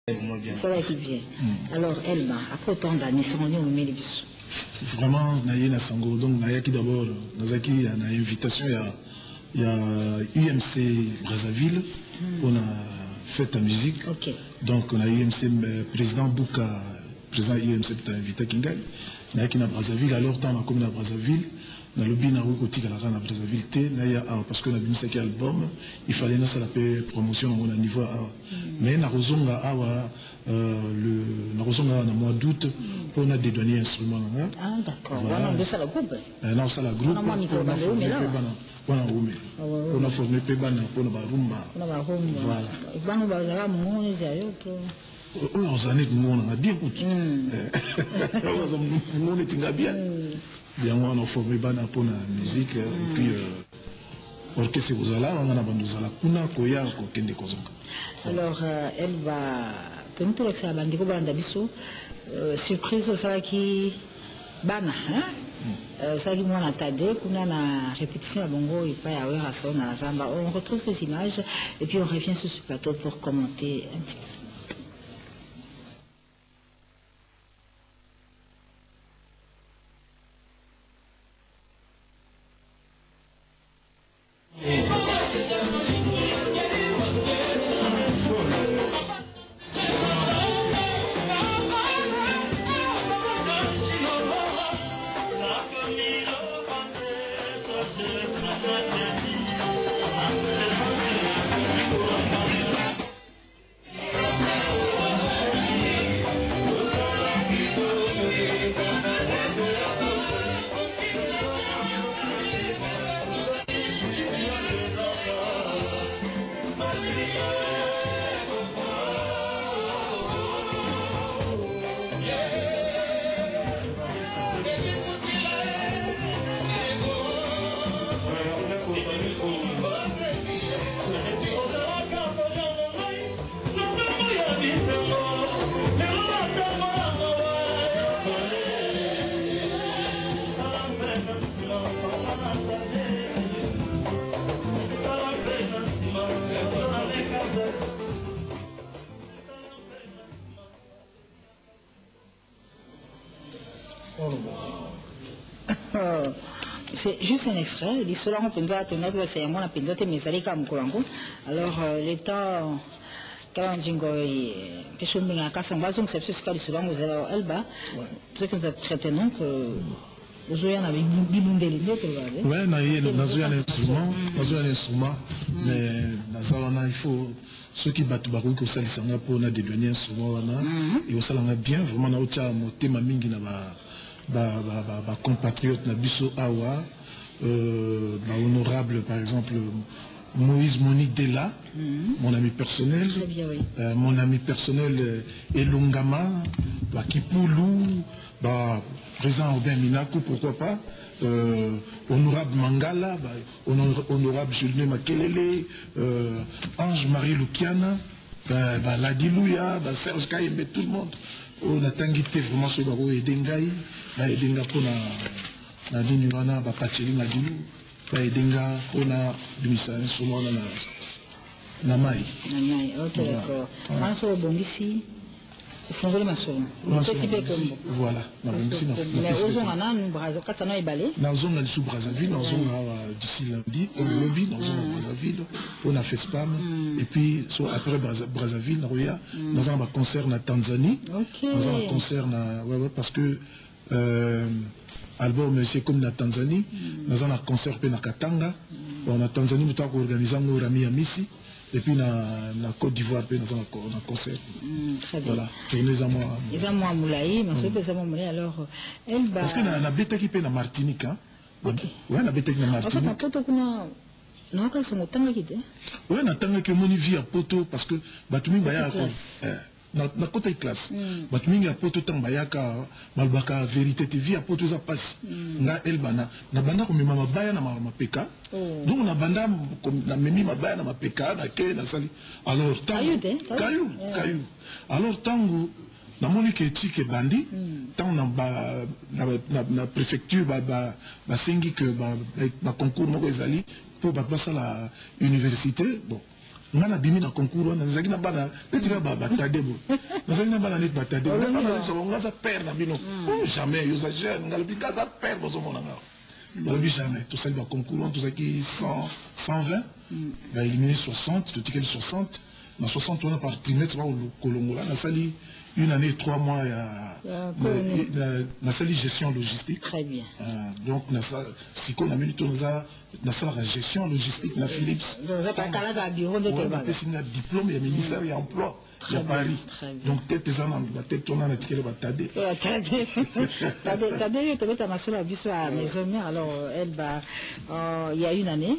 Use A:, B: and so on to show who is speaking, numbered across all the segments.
A: Ça va être bien. Alors, elle m'a, après autant d'années, c'est mon nom,
B: vraiment, naïe na sango. Donc, naïki d'abord, Nazaki, il y a une invitation, il y a UMC Brazzaville pour la fête à musique. Donc, on a UMC président Bouka, président UMC pour invité Kingal. Naïki na Brazzaville, alors, tant comme na Brazzaville. Dans le bin à Roukotika na Brazzaville T, parce que na bimisaki album, il fallait na la promotion au niveau mais na rozonga awa na rozonga na mois d'août pour na dédouaner instrument là.
A: Ah d'accord. Voilà, on ça la groupe.
B: Non, ça la groupe. On a formé on a formé Pebana pour na barumba. Voilà.
A: Bana bazala moni zayo to.
B: On a monde bien coûté. On est bien. On a formé Bana pour la musique, et puis orchestre Ozala, on a bandozala kuna koya kokende kozonga.
A: Alors elle va tenir tout l'excès à bandiko banda biso surprise au sala qui Bana hein ça lui moi na tade kuna na répétition à bongo et pas à heure à son à zamba. On retrouve ces images et puis on revient sur ce plateau pour commenter un petit peu. C'est juste un extrait. Il dit cela on pense à tenir de c'est moi la pense mais ça les comme colango. Alors l'état quand jingo et pêche bien à casa on va donc c'est ce qu'il souvent vous allez Elba ce que nous apprenons que vous avez un bibundeli d'autres là.
B: Ouais, nous avons un instrument mais dans il faut ceux qui battent barou que ça les sanga pour na dédouaner instrument là et au salanga bien vraiment na otia moté ma mingi na ba compatriote na biso awa honorable par exemple Moïse Moni Della, mon ami personnel, mon ami personnel Elongama, Kipoulou, président Robin Minakou, pourquoi pas, honorable Mangala, honorable Julien Makelele, Ange-Marie Lukiana, Ladilouya, Serge Kaïmbe, tout le monde. On a tanguité vraiment sur Baro et Dengaï, Denga pour la Dinuana, Pacheli Nadilu, Denga pour la Dumissa, sur moi, Namai.
A: Namai, ok, d'accord. On se rebondit ici. Il faut que je
B: voilà.
A: Mais aux on nous Brazzaville,
B: nous Brazzaville, d'ici lundi, au lobby, nous Brazzaville, on a fait spam. Et puis après Brazzaville, nous avons un concert en Tanzanie. Nous avons un concert parce que album c'est comme la Tanzanie. Nous avons un concert en Katanga. En Tanzanie, nous avons organisé un Rami Amissi. Et puis, dans la Côte d'Ivoire, nous avons un concert.
A: Très bien.
B: Voilà, tournez à moi.
A: Ils ont moi moulaï, mais ce que moulaï, alors, elle va.
B: Parce que la bête qui est en Martinique, hein. Oui, la bête qui est en Martinique.
A: Non, quand sont autant qui est.
B: Oui, on attend que mon vie à Poto, parce que, Batumi Baya, na côté classe. Batumi à Poto, Tambayaka, Malbaka, vérité, vie à Poto, ça passe. Na Elbana, na banda comme ma baya na ma peka. Donc on a banda comme na mimi ma baya na ma peka, na ke na sali. Alors caillou. Alors tango na monique que bandi, tant na préfecture ba sengi que ba concours moko ezali pour passer la université. Bon, ngana bimi na concours wana nazaki na bana netika batade bo nazaki na bana net batade bo bana so ngaza père na bino jamais yo za jeune ngala bikaza père bozo mona ngalo jamais tout ça ba concours tout ça qui 100 120 va éliminer 60 le ticket de 60 na 60 on a par trimestre au Kolongola na sali une année 3 mois na sali gestion logistique. Très bien. Donc na ça si qu'on a mis tout na ça la gestion logistique na Philips.
A: Donc ça pas bureau de travail.
B: On a diplôme et ministère et emploi à Paris. Donc tête des ans la tête on a un ticket de batade. Tade tu as ma soeur biso à maison alors elle va il y a une année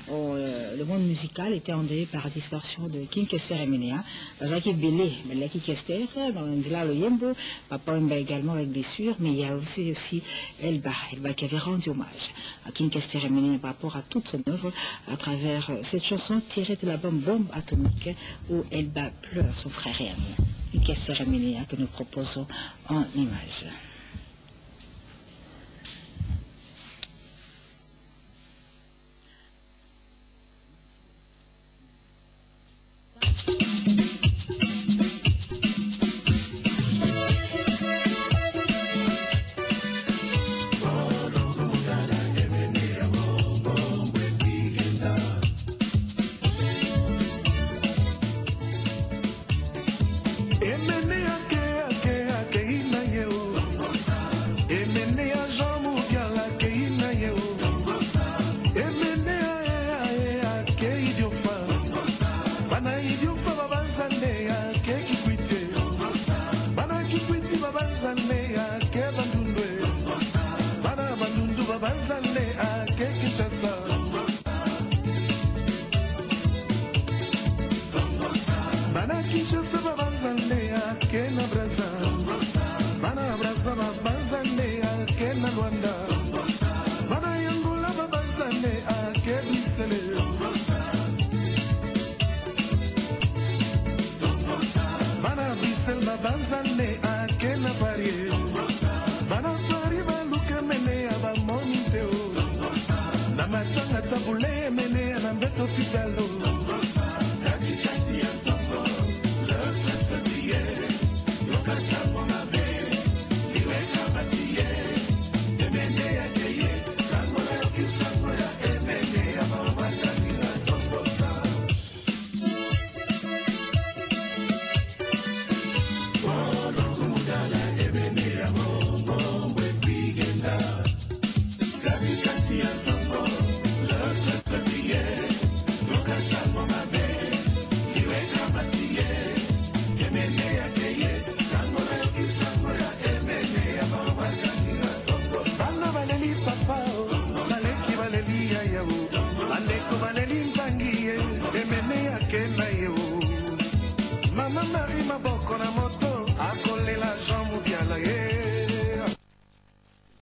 B: le monde musical était endeuillé par la disparition de King Kester Emenea. Bazaki belé mais King Kester dans Ndila Loyembo papa Mba également avec blessure mais il y a aussi Elba qui avait rendu hommage à King Kester Emenea par rapport à toute son œuvre à travers cette chanson tirée de l'album Bombe Atomique où Elba pleure son frère et ami King Kester Emenea que nous proposons en image.
C: Mama Marie Maboko na moto akolela jambu